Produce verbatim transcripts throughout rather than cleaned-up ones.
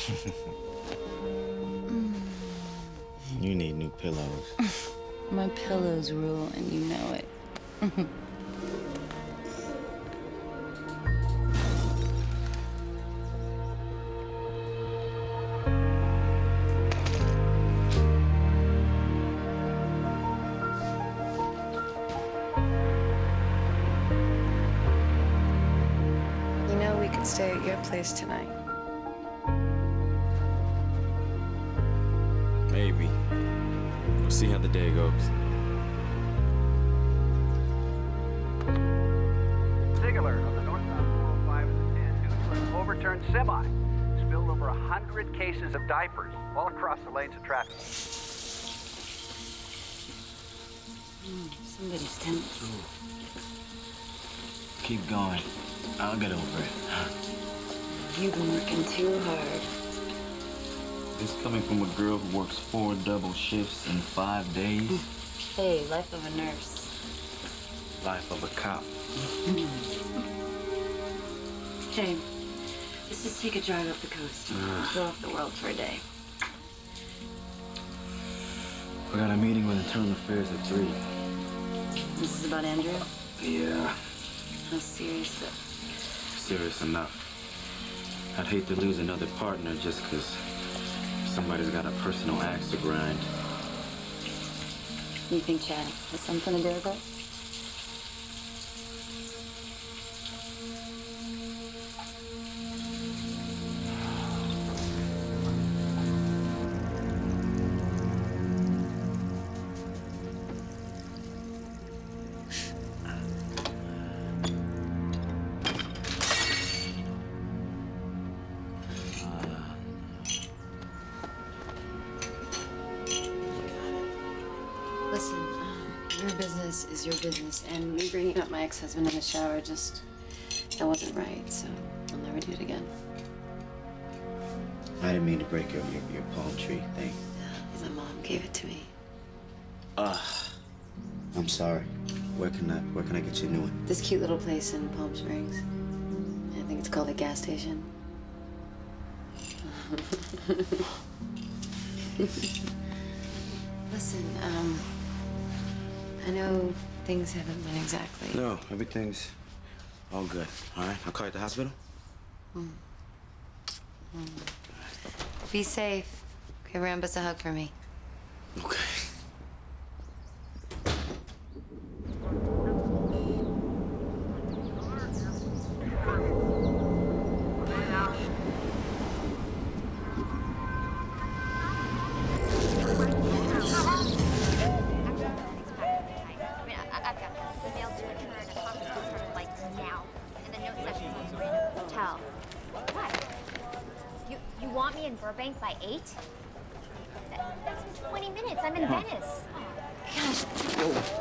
You need new pillows. My pillows rule, and you know it. You know, we could stay at your place tonight. Maybe. We'll see how the day goes. Sig alert on the northbound four oh five and the ten due to an overturned semi. Spilled over a hundred cases of diapers all across the lanes of traffic. Mm, somebody's tense. Keep going. I'll get over it. You've been working too hard. This coming from a girl who works four double shifts in five days. Hey, life of a nurse. Life of a cop. Hey, let's just take a drive up the coast. Throw off the world for a day. We got a meeting with Internal Affairs at three. This is about Andrew? Yeah, How serious though? serious enough. I'd hate to lose another partner just because somebody's got a personal axe to grind. You think Chad has something to do with it? Listen, um, your business is your business, and me bringing up my ex-husband in the shower just, that wasn't right, so I'll never do it again. I didn't mean to break your, your, your palm tree thing. My mom gave it to me. Ah, I'm sorry. Where can I, where can I get you a new one? This cute little place in Palm Springs. I think it's called a gas station. Listen, um, I know things haven't been exactly... No, everything's all good. All right, I'll call you at the hospital. Mm. Mm. Be safe. Give Rambus a hug for me. Okay. Burbank by eight? That, that's in twenty minutes. I'm in huh. Venice. Oh, gosh.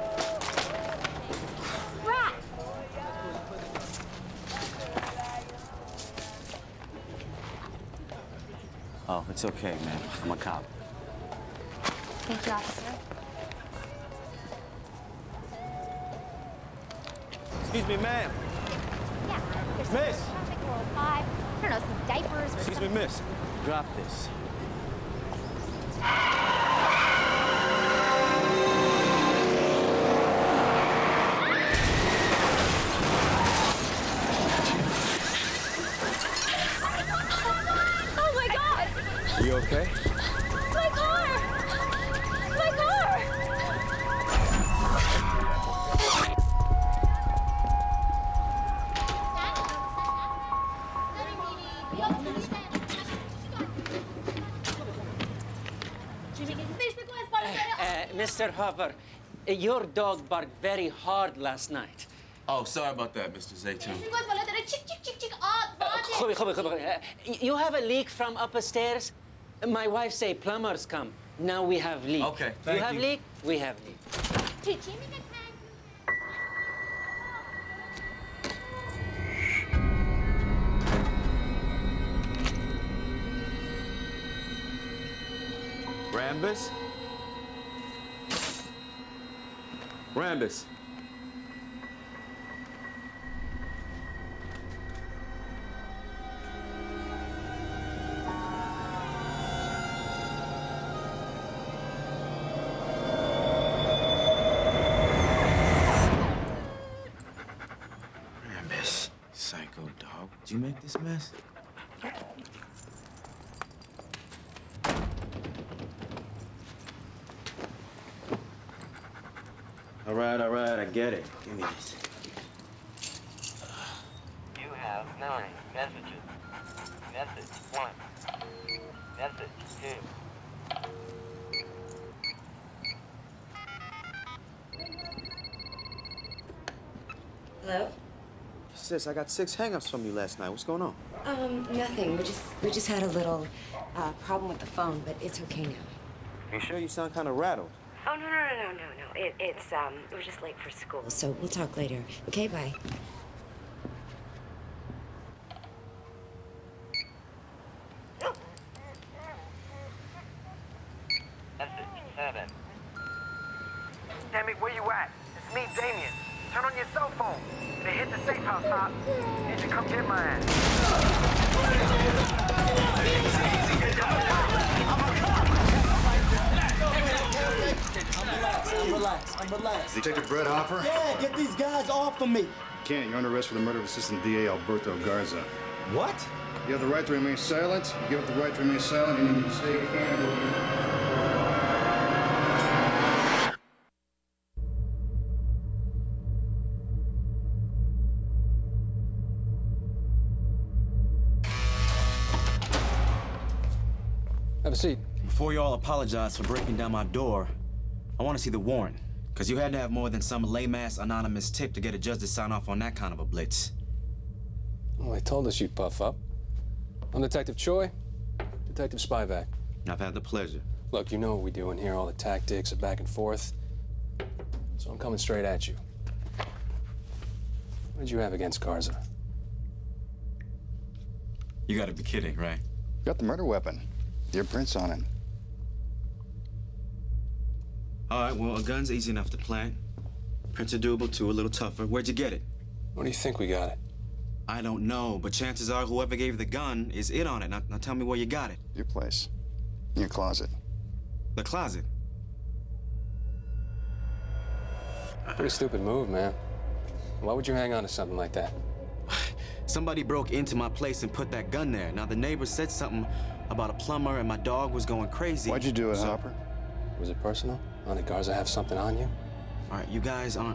Crap! Oh, it's okay, man. I'm a cop. Thank you, officer. Excuse me, ma'am. Yeah, there's Miss. traffic, four oh five. I don't know, some diapers or Excuse something. me, miss. Drop this. Oh my God! You okay? My car! My car! Mister Hopper, your dog barked very hard last night. Oh, sorry about that, Mister Zaytoon. You have a leak from upstairs? My wife say plumbers come. Now we have leak. Okay, thank you. have you. leak? We have leak. Rambus? Rambus. make this mess? All right, all right, I get it. Give me this. You have nine messages. Message one. Message two. Hello? Sis, I got six hang-ups from you last night. What's going on? Um, nothing. We just we just had a little uh, problem with the phone, but it's okay now. You sure? You sound kind of rattled. Oh no no no no no no! It, it's um we're just late for school, so we'll talk later. Okay, bye. Message seven. Damn it, where you at? It's me, Damien. Turn on your cell phone. They hit the safe house, Hop. Need you to come get my ass. I'm relaxed, I'm relaxed, I'm relaxed. Detective Brett Hopper? Yeah, get these guys off of me. Can't. You're under arrest for the murder of Assistant D A Alberto Garza. What? You have the right to remain silent. You give up the right to remain silent, and you can stay candid. Have a seat. Before y'all apologize for breaking down my door, I want to see the warrant. Because you had to have more than some lame-ass anonymous tip to get a judge to sign off on that kind of a blitz. Well, they told us you'd puff up. I'm Detective Choi, Detective Spivak. I've had the pleasure. Look, you know what we do in here, all the tactics, the back and forth. So I'm coming straight at you. What did you have against Garza? You gotta be kidding, right? Got the murder weapon. Your prints on it. All right, well, a gun's easy enough to plant. Prints are doable, too, a little tougher. Where'd you get it? What do you think we got it? I don't know, but chances are whoever gave the gun is in on it. Now, now tell me where you got it. Your place. In your closet. The closet. Pretty stupid move, man. Why would you hang on to something like that? Somebody broke into my place and put that gun there. Now, the neighbor said something about a plumber and my dog was going crazy. Why'd you do it, so... Hopper? Was it personal? Oh, did Garza have something on you? All right, you guys aren't...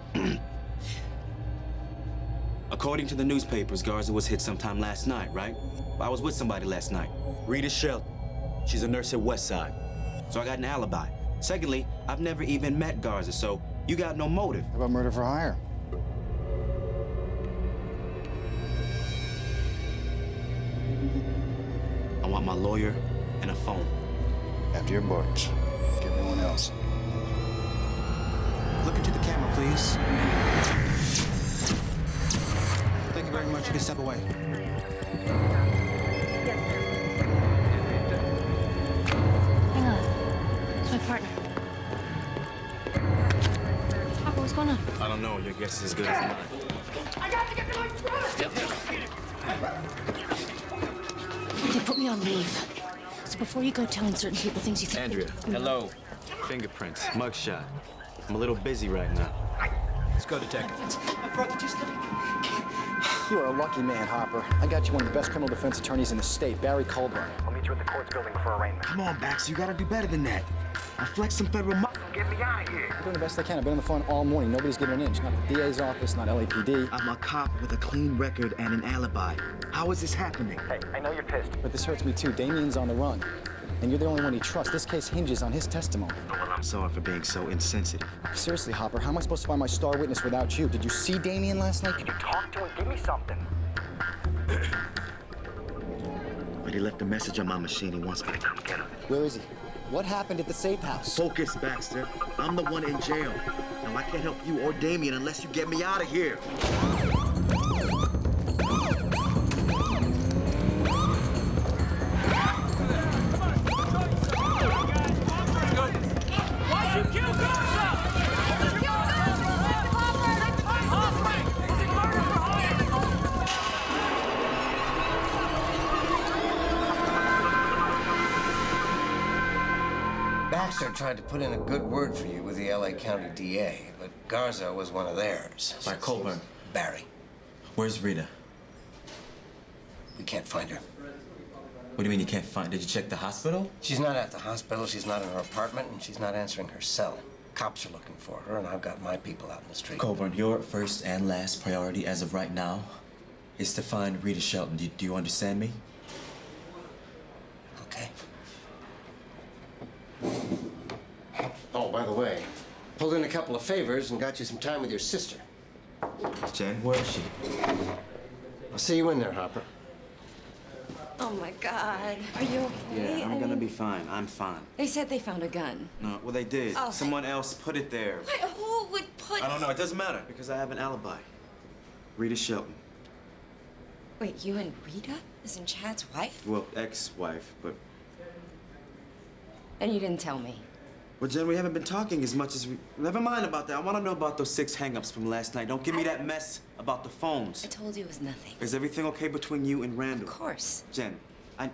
According to the newspapers, Garza was hit sometime last night, right? I was with somebody last night. Rita Shelton. She's a nurse at Westside. So I got an alibi. Secondly, I've never even met Garza, so you got no motive. How about murder for hire? I want my lawyer and a phone. After your books. Like everyone else. Look into the camera, please. Thank you very much. You can step away. Hang on. It's my partner. Papa, what's going on? I don't know. Your guess is as good as mine. I got to get to my brother! They put me on leave. So before you go telling certain people things you think... Andrea, hello. Fingerprints, mugshot. I'm a little busy right now. Let's go, Detective. My brother, just let me... You are a lucky man, Hopper. I got you one of the best criminal defense attorneys in the state, Barry Colburn. I'll meet you at the courts building for arraignment. Come on, Baxter, you gotta do better than that. I'll flex some federal muscle. Get me out of here. I'm doing the best I can. I've been on the phone all morning. Nobody's giving an inch. Not the D A's office, not L A P D. I'm a cop with a clean record and an alibi. How is this happening? Hey, I know you're pissed. But this hurts me too. Damien's on the run. And you're the only one he trusts. This case hinges on his testimony. Oh, well, I'm sorry for being so insensitive. Seriously, Hopper, how am I supposed to find my star witness without you? Did you see Damien last night? Did you talk to him? Give me something. But he left a message on my machine. He wants me to come get him. Where is he? What happened at the safe house? Focus, Baxter. I'm the one in jail. Now, I can't help you or Damien unless you get me out of here. Why'd you kill Garza? Baxter tried to put in a good word for you with the L A County D A, but Garza was one of theirs. By Colburn. Barry. Where's Rita? we can't find her. What do you mean you can't find? Did you check the hospital? She's not at the hospital, she's not in her apartment, and she's not answering her cell. Cops are looking for her, and I've got my people out in the street. Coburn, your first and last priority as of right now is to find Rita Shelton. Do, do you understand me? Okay. Oh, by the way, pulled in a couple of favors and got you some time with your sister. Jen, where is she? I'll see you in there, Hopper. Oh my God. Are you okay? Yeah, I'm I gonna mean, be fine. I'm fine. They said they found a gun. No, well, they did. Oh. Someone else put it there. Wait, who would put... I don't know. It doesn't matter because I have an alibi. Rita Shelton. Wait, you and Rita? Isn't Chad's wife? Well, ex-wife, but... And you didn't tell me. Well, Jen, we haven't been talking as much as we... Never mind about that. I want to know about those six hang-ups from last night. Don't give me I... that mess about the phones. I told you it was nothing. Is everything okay between you and Randall? Of course. Jen, I...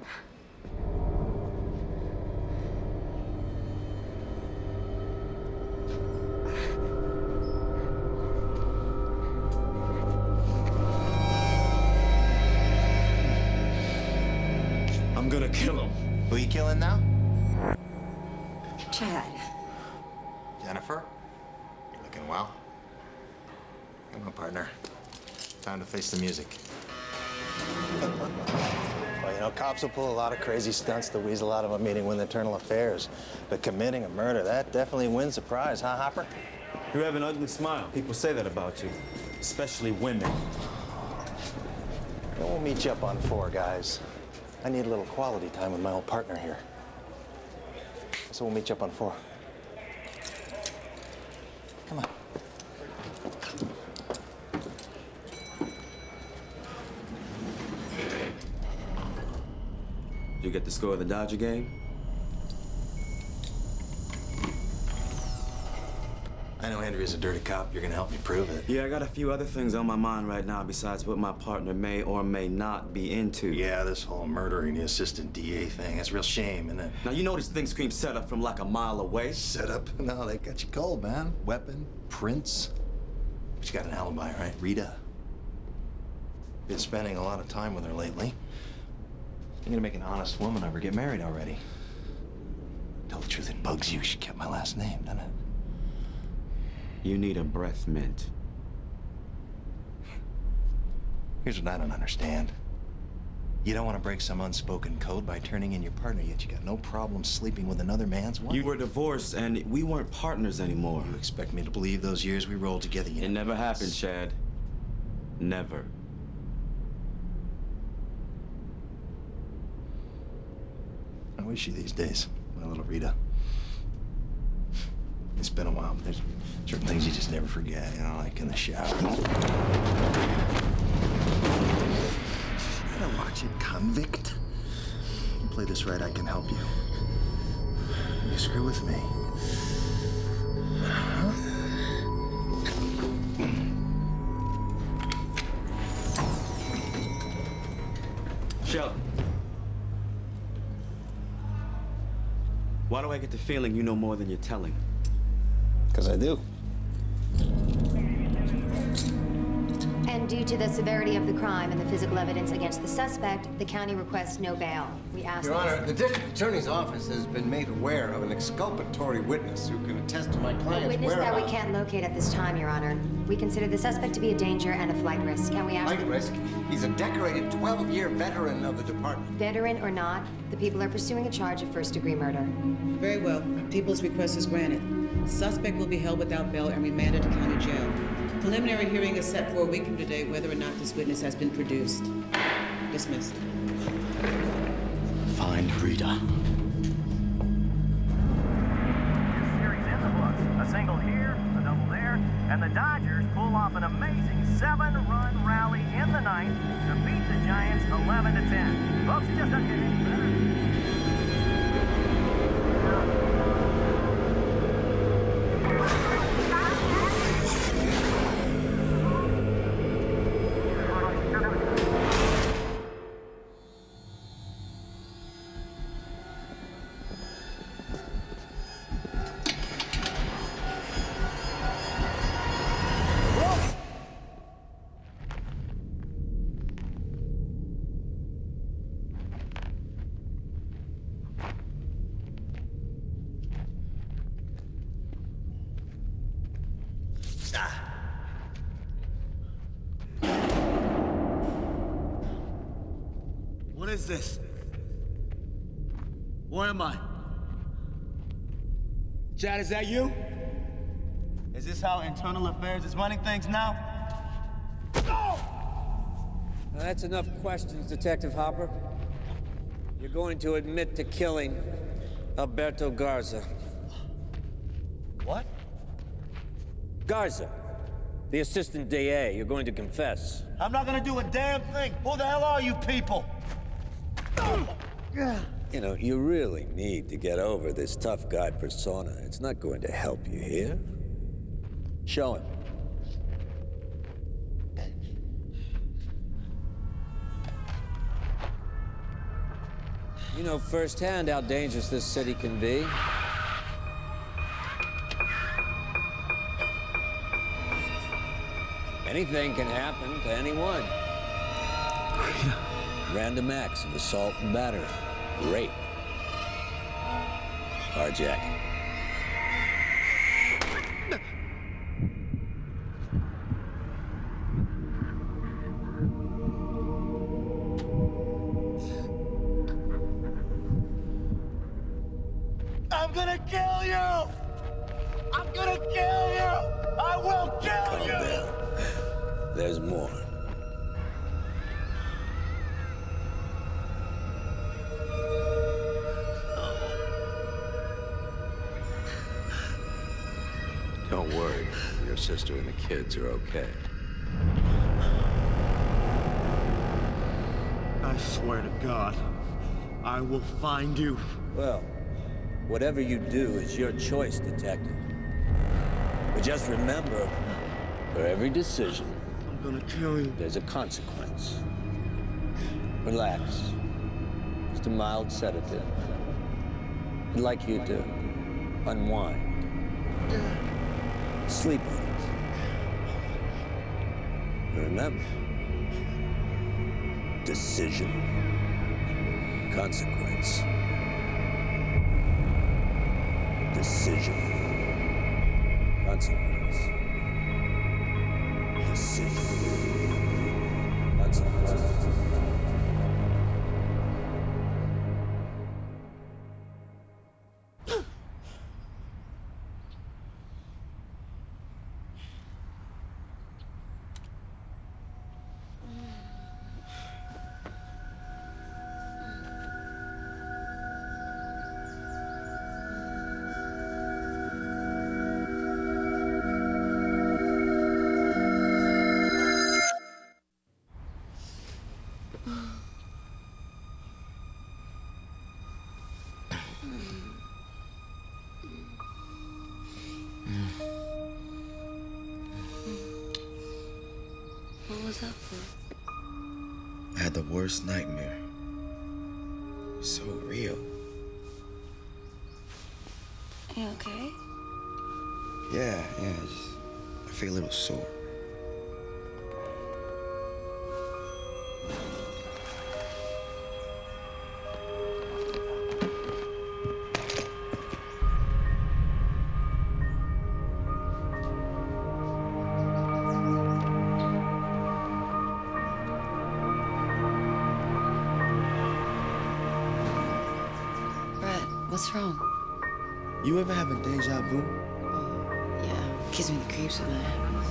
I'm gonna kill him. Who you killing now? Chad. Jennifer? You're looking well. Come on, partner. Time to face the music. Well, you know, cops will pull a lot of crazy stunts to weasel out of a meeting with internal affairs. But committing a murder, that definitely wins the prize, huh, Hopper? You have an ugly smile. People say that about you, especially women. Well, we'll meet you up on four, guys. I need a little quality time with my old partner here. So we'll meet you up on four. Come on. You get the score of the Dodger game? I know Andrea's a dirty cop. You're gonna help me prove it. Yeah, I got a few other things on my mind right now besides what my partner may or may not be into. Yeah, this whole murdering the assistant D A thing, it's a real shame, isn't it? Now, you know this thing screams setup from like a mile away. Setup? No, they got you cold, man. Weapon, prints. But you got an alibi, right? Rita. Been spending a lot of time with her lately. You're gonna make an honest woman of her. Get married already. Tell the truth, it bugs you. She kept my last name, doesn't it? You need a breath mint. Here's what I don't understand. You don't want to break some unspoken code by turning in your partner, yet you got no problem sleeping with another man's wife. You were divorced, and we weren't partners anymore. You expect me to believe those years we rolled together? You it know, never happened, Chad. Never. How is she these days, my little Rita? It's been a while, but there's certain things you just never forget, you know, like in the shower. You gotta watch it, convict. You play this right, I can help you. You screw with me. Huh? Shelton. Why do I get the feeling you know more than you're telling? Because I do. And due to the severity of the crime and the physical evidence against the suspect, the county requests no bail. We ask Your this- Honor, the district attorney's office has been made aware of an exculpatory witness who can attest to my A client's witness that we whereabouts. can't locate at this time, Your Honor. We consider the suspect to be a danger and a flight risk, and we ask... Flight risk? He's a decorated twelve-year veteran of the department. Veteran or not, the people are pursuing a charge of first-degree murder. Very well. People's request is granted. Suspect will be held without bail and remanded to county jail. Preliminary hearing is set for a week from today, whether or not this witness has been produced. Dismissed. Find Rita. Series in the books. A single here, a double there, and the Dodgers pull off an amazing seven-run rally in the ninth to beat the Giants eleven to ten. Folks, it just doesn't get any better. What is this? Where am I? Chad, is that you? Is this how Internal Affairs is running things now? Now that's enough questions, Detective Hopper. You're going to admit to killing Alberto Garza. What? Garza, the assistant D A. You're going to confess. I'm not gonna do a damn thing. Who the hell are you people? You know, you really need to get over this tough guy persona. It's not going to help you here. Show him. You know firsthand how dangerous this city can be. Anything can happen to anyone. Random acts of assault and battery, rape, carjacking. I'm gonna kill you! I'm gonna kill you! I will kill Calm you! down. There's more. Don't worry. Your sister and the kids are okay. I swear to God, I will find you. Well, whatever you do is your choice, Detective. But just remember, for every decision, I'm gonna kill you. There's a consequence. Relax. Just a mild sedative. I'd like you to unwind. Sleep on it. And remember, decision, consequence. Decision, consequence. Decision, consequence. What was that for? I had the worst nightmare. So real. You okay? Yeah, yeah, I just, I feel a little sore. What's wrong? You ever have a deja vu? Yeah, gives me the creeps when that happens.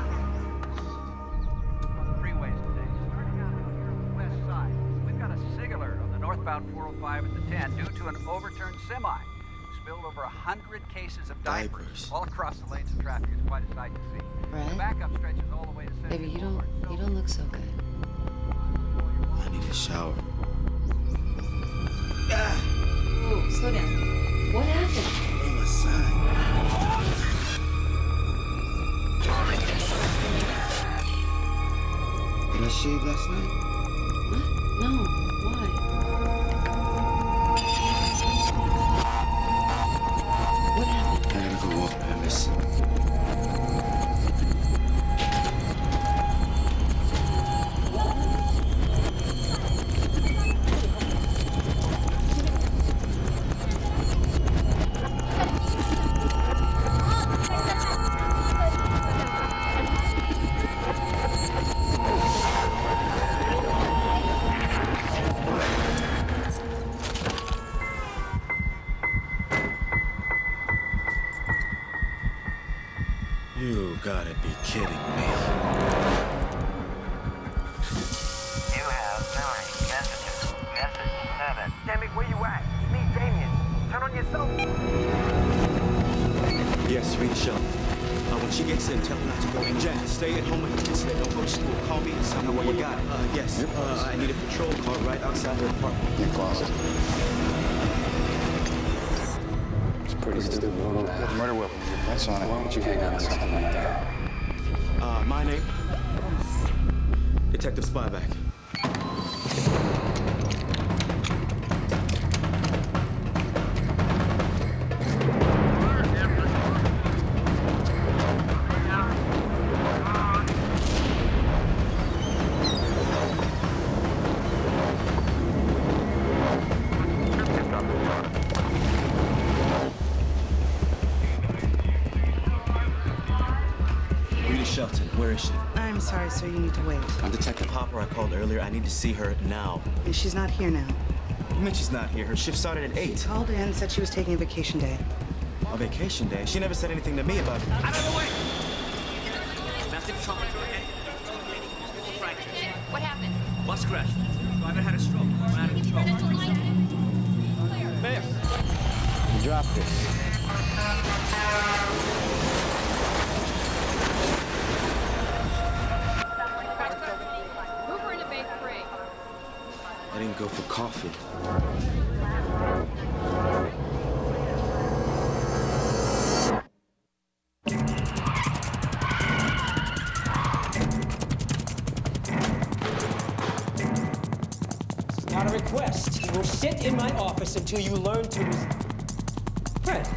Freeways today. Starting out here on the west side, we've got a signaler on the northbound four oh five at the ten due to an overturned semi. Spilled over a hundred cases of diapers, diapers all across the lanes of traffic. It's quite a sight to see. Right. The backup stretches all the way to Central Baby, you don't, Boulevard, so you don't look so good. I need a shower. Whoa, slow down. What happened? On my side. Did I shave last night? What? No. Why? What happened? I gotta go walk, man, miss. You gotta be kidding me. You have nine messages. Message seven. Damn it, where you at? It's me, Damien. Turn on your cell phone. Yes, Rita Shelton. Uh, when she gets in, tell her not to go in. Jack, stay at home with the kids. Don't go to school. Call me and tell me where you got it. Uh, yes, uh, I need a patrol car right outside her apartment. Your closet. It's pretty stupid. Murder weapon. That's on it. Why would you hang on something like that? Uh, my name? Detective Spyback. Shelton, where is she? I'm sorry, sir. You need to wait. I'm Detective Hopper. I called earlier. I need to see her now. And she's not here now. What do you mean she's not here? Her shift started at eight. She called in, said she was taking a vacation day. A vacation day? She never said anything to me about it. Out of the way! Massive trauma to her head. Two fractures. What happened? Bus crash. Driver had a stroke. Ran out of control. Mayor. You dropped this. I didn't go for coffee. It's not a request. You will sit in my office until you learn to... Fred.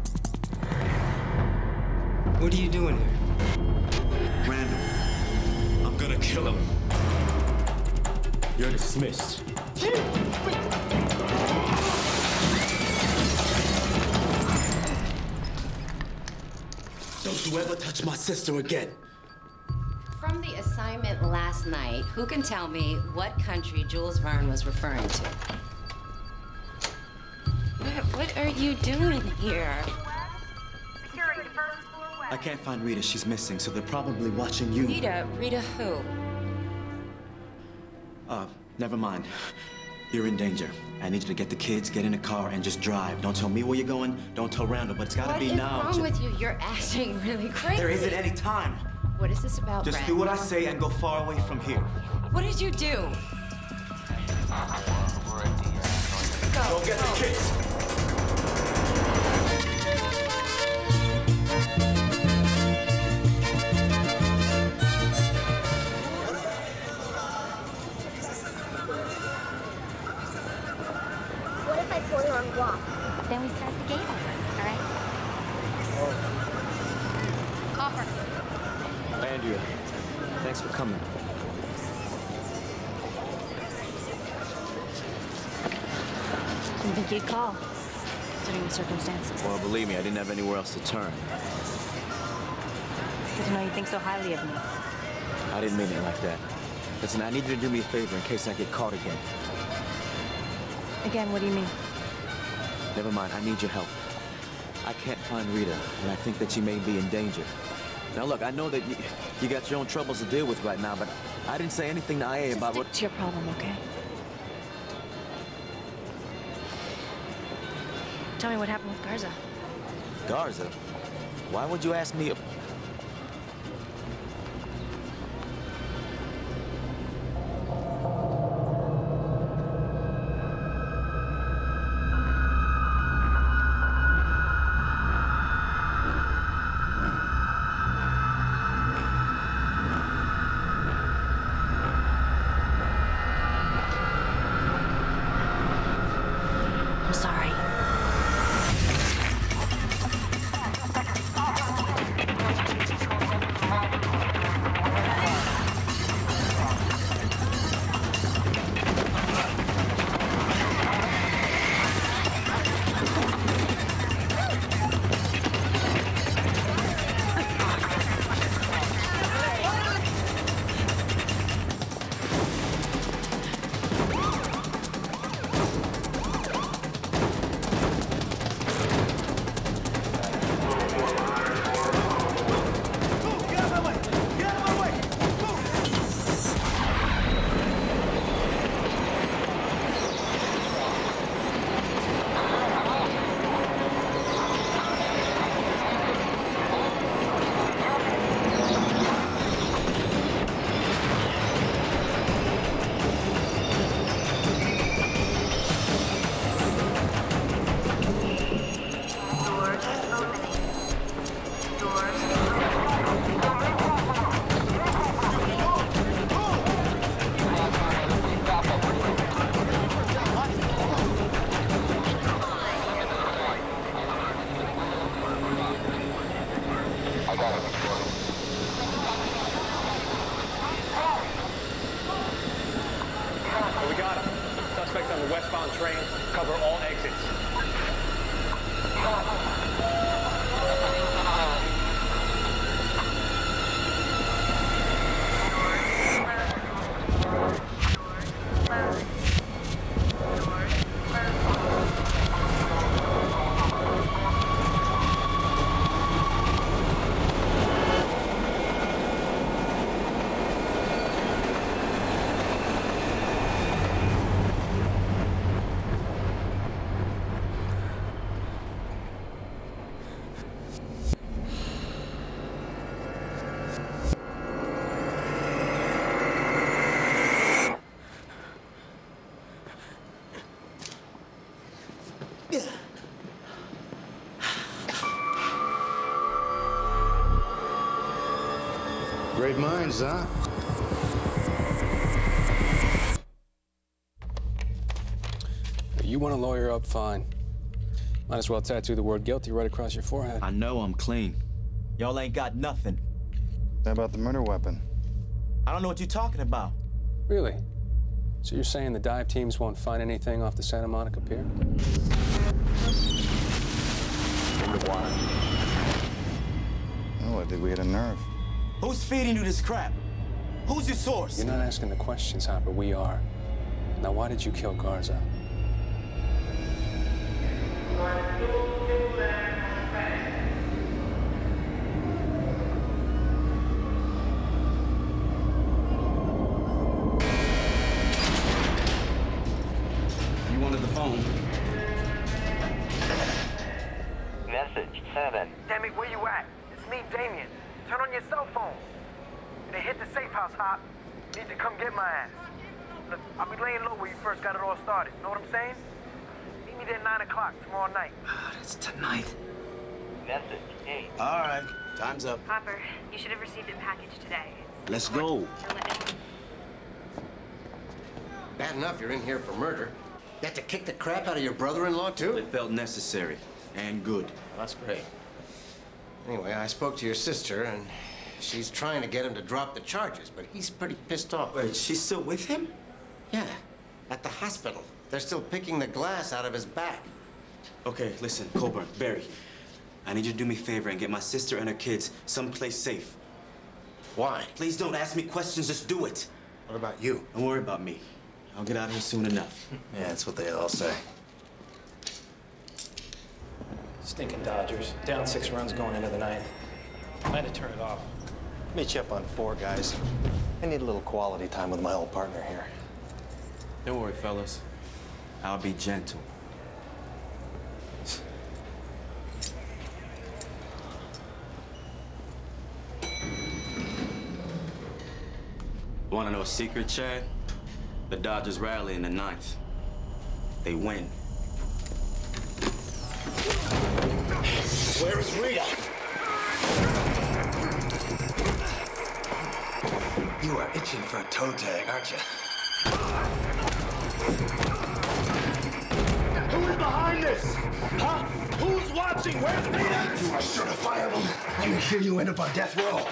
What are you doing here? Randall, I'm gonna kill him. You're dismissed. Don't you ever touch my sister again. From the assignment last night, who can tell me what country Jules Verne was referring to? What, what are you doing here? I can't find Rita. She's missing, so they're probably watching you. Rita? Rita who? Uh, never mind. You're in danger. I need you to get the kids, get in the car, and just drive. Don't tell me where you're going. Don't tell Randall, but it's gotta be now. What is wrong with you? You're acting really crazy. There isn't any time. What is this about, Just Brad? do what I say and go far away from here. What did you do? Go, Go get the kids. What if I pull you on walk? Then we start the game over, all right? Copper. Andrea, thanks for coming. Didn't think you'd call, considering the circumstances. Well, believe me, I didn't have anywhere else to turn. Good to know you think so highly of me. I didn't mean it like that. Listen, I need you to do me a favor in case I get caught again. Again, what do you mean? Never mind, I need your help. I can't find Rita, and I think that she may be in danger. Now look, I know that you, you got your own troubles to deal with right now, but I didn't say anything to I A Just about stick what... to your problem, okay? Tell me what happened with Garza. Garza? Why would you ask me if... I'm sorry. Great minds, huh? You want to lawyer up, fine. Might as well tattoo the word guilty right across your forehead. I know I'm clean. Y'all ain't got nothing. How about the murder weapon? I don't know what you're talking about. Really? So you're saying the dive teams won't find anything off the Santa Monica Pier? Oh, I think we hit a nerve. Who's feeding you this crap? Who's your source? You're not asking the questions, Hopper. We are. Now, why did you kill Garza? You wanted the phone. Message seven. Damn it, where you at? It's me, Damien. Turn on your cell phone. They hit the safe house, Hop. Need to come get my ass. Look, I'll be laying low where you first got it all started. Know what I'm saying? Meet me there at nine o'clock tomorrow night. That's tonight. Message eight. All right, time's up. Hopper, you should have received a package today. Let's go. Bad enough you're in here for murder. You had to kick the crap out of your brother-in-law, too? It felt necessary and good. That's great. Anyway, I spoke to your sister, and she's trying to get him to drop the charges, but he's pretty pissed off. Wait, she's still with him? Yeah, at the hospital. They're still picking the glass out of his back. Okay, listen, Colburn, Barry. I need you to do me a favor and get my sister and her kids someplace safe. Why? Please don't ask me questions, just do it. What about you? Don't worry about me. I'll get out of here soon enough. Yeah, that's what they all say. Stinking Dodgers. Down six runs going into the ninth. I had to turn it off. Meet you up on four, guys. I need a little quality time with my old partner here. Don't worry, fellas. I'll be gentle. Want to know a secret, Chad? The Dodgers rally in the ninth. They win. Where is Rita? You are itching for a toe tag, aren't you? Who's behind this? Huh? Who's watching? Where's Rita? You are certifiable. And here you end up on death row.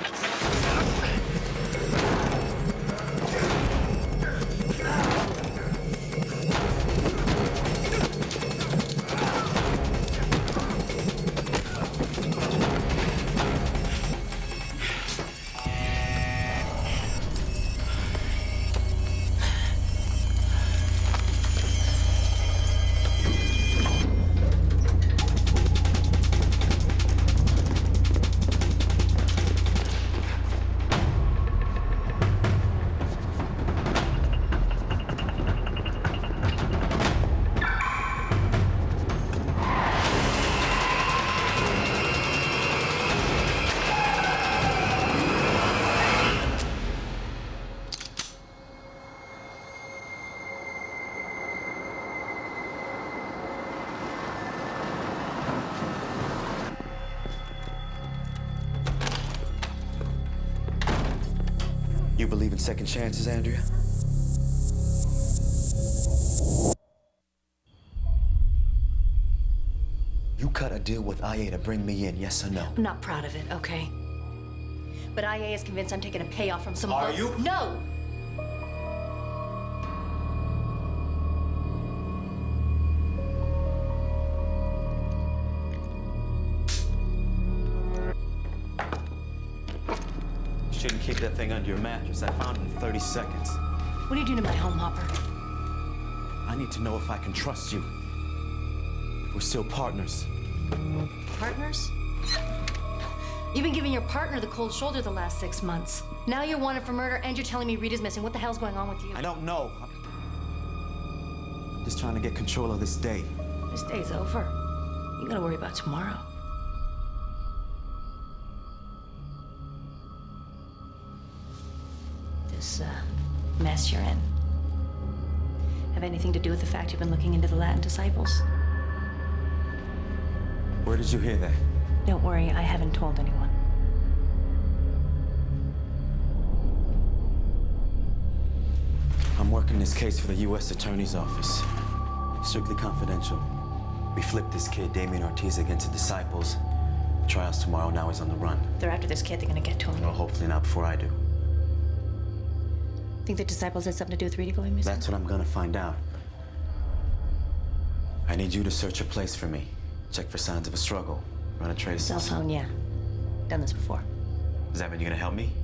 You believe in second chances, Andrea? You cut a deal with I A to bring me in, yes or no? I'm not proud of it, okay? But I A is convinced I'm taking a payoff from some... Are you? No! Shouldn't keep that thing under your mattress. I found it in thirty seconds. What are you doing in my home, Hopper? I need to know if I can trust you. If we're still partners. Partners? You've been giving your partner the cold shoulder the last six months. Now you're wanted for murder and you're telling me Rita's missing. What the hell's going on with you? I don't know. I'm just trying to get control of this day. This day's over. You gotta worry about tomorrow. This, uh, mess you're in have anything to do with the fact you've been looking into the Latin disciples? Where did you hear that? Don't worry, I haven't told anyone. I'm working this case for the U S Attorney's Office. Strictly confidential. We flipped this kid, Damien Ortiz, against the disciples. Trial's tomorrow, now he's on the run. If they're after this kid, they're gonna get to him. Well, hopefully not before I do. Think the disciples had something to do with Reedy going missing? That's what I'm gonna find out. I need you to search a place for me. Check for signs of a struggle. Run a trace. Cell phone, yeah. Done this before. Does that mean you're gonna help me?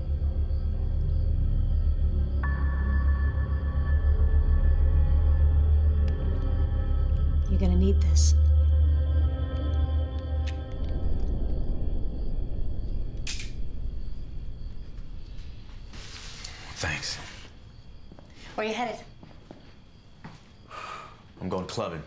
You're gonna need this. Thanks. Where you headed? I'm going clubbing.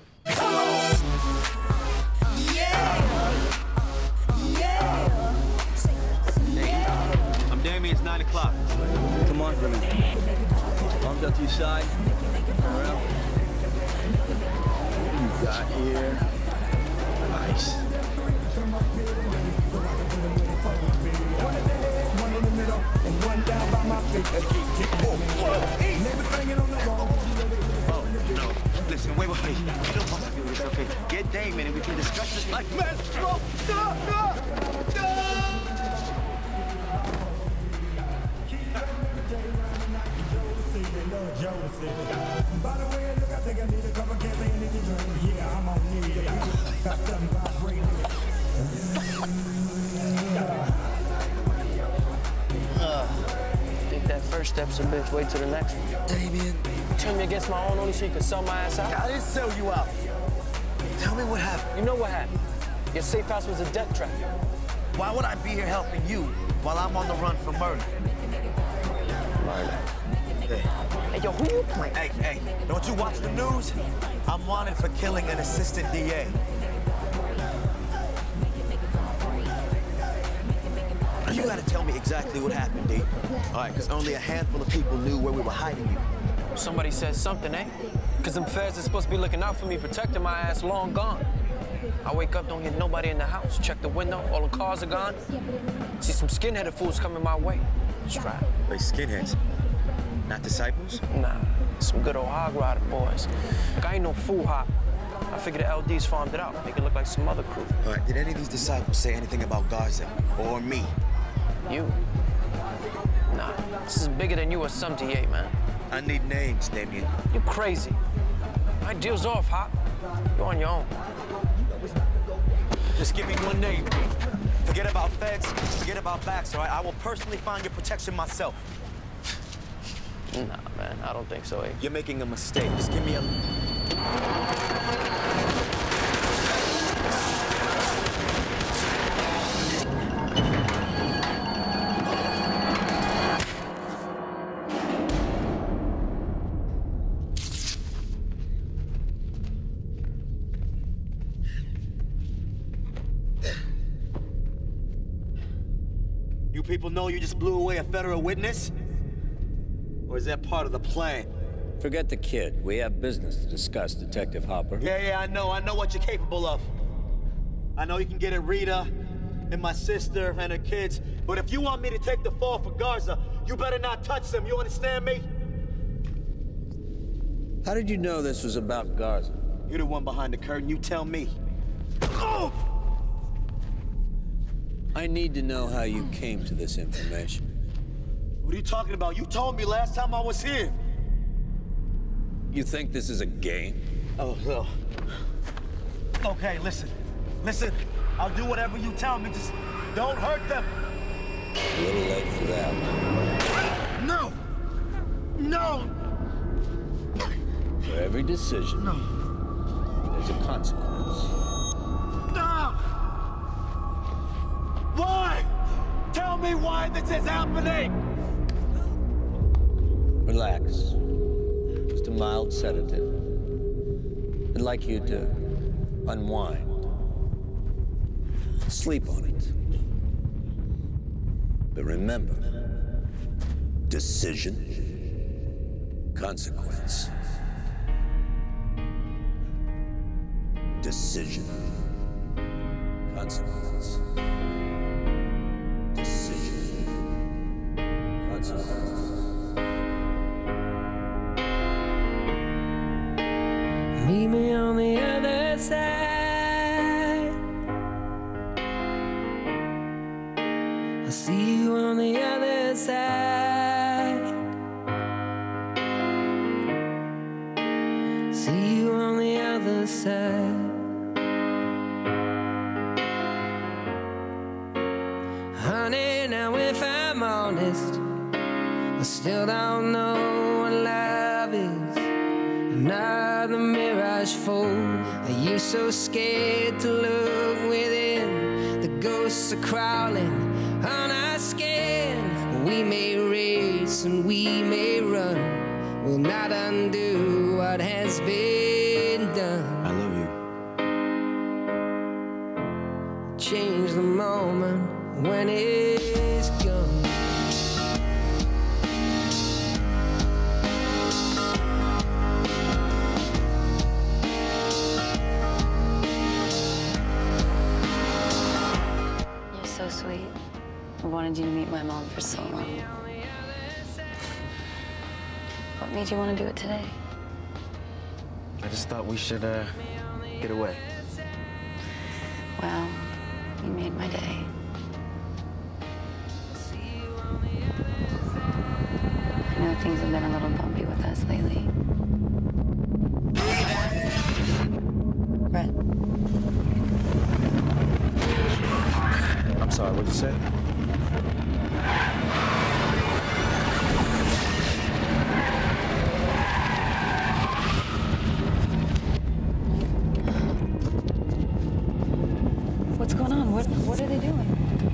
I'm Damien, it's nine o'clock. Come on, Jimmy. Arms up to your side. Around. What do you got here? Nice. Oh, no. Listen, wait, wait, wait. You don't want to do this, okay? Get Damon and we can discuss this like men. Stop! Stop! Stop! By the way, look, I think I need a couple cans and need to drink. Yeah, I'm on need. Uh, think that first step's a bitch. Wait till the next one. Damien. Turn me against my own only so you can sell my ass out? I didn't sell you out. Tell me what happened. You know what happened. Your safe house was a death trap. Why would I be here helping you while I'm on the run for murder? Murder. Hey. Hey, yo, who you playing? Hey, hey, don't you watch the news? I'm wanted for killing an assistant D A. You gotta tell me exactly what happened, D. All right, because only a handful of people knew where we were hiding you. Somebody said something, eh? Because them feds are supposed to be looking out for me, protecting my ass, long gone. I wake up, don't hear nobody in the house. Check the window, all the cars are gone. See some skinheaded fools coming my way. Strap. Wait, skinheads? Not disciples? Nah, some good old hog rider boys. Look, I ain't no fool hop. I figured the L Ds farmed it out, make it look like some other crew. All right, did any of these disciples say anything about Garza or me? You? Nah, this is bigger than you or some D A, man. I need names, Damien. You crazy. My deal's off, Hop. You're on your own. Just give me one name. Forget about feds, forget about backs, all right? I will personally find your protection myself. Nah, man, I don't think so, eh? You're making a mistake. Just give me a... You people know you just blew away a federal witness? Or is that part of the plan? Forget the kid. We have business to discuss, Detective Hopper. Yeah, yeah, I know. I know what you're capable of. I know you can get at Rita and my sister and her kids, but if you want me to take the fall for Garza, you better not touch them. You understand me? How did you know this was about Garza? You're the one behind the curtain. You tell me. Oh! I need to know how you came to this information. What are you talking about? You told me last time I was here. You think this is a game? Oh, no. Okay, listen. Listen, I'll do whatever you tell me. Just don't hurt them. A little late for that. No! No! For every decision, no. There's a consequence. No! Why? Tell me why this is happening! Relax. Just a mild sedative. I'd like you to unwind. Sleep on it. But remember, decision, consequence. Decision, consequence. Decision, consequence. Meet me on the other side. I'll see you on the other side. See you on the other side. Honey, now if I'm honest, I still don't know what love is. Another mirage full. Are you so scared to look within? The ghosts are crawling on our skin. We may race and we may run. We'll not undo what has been done. I love you. Change the moment when it's gone. You're so sweet. I wanted you to meet my mom for so long. What made you want to do it today? I just thought we should, uh, get away. Well, you made my day. I know things have been a little bumpy with us lately. Brett. I'm sorry, what'd you say? What's going on? What, what are they doing?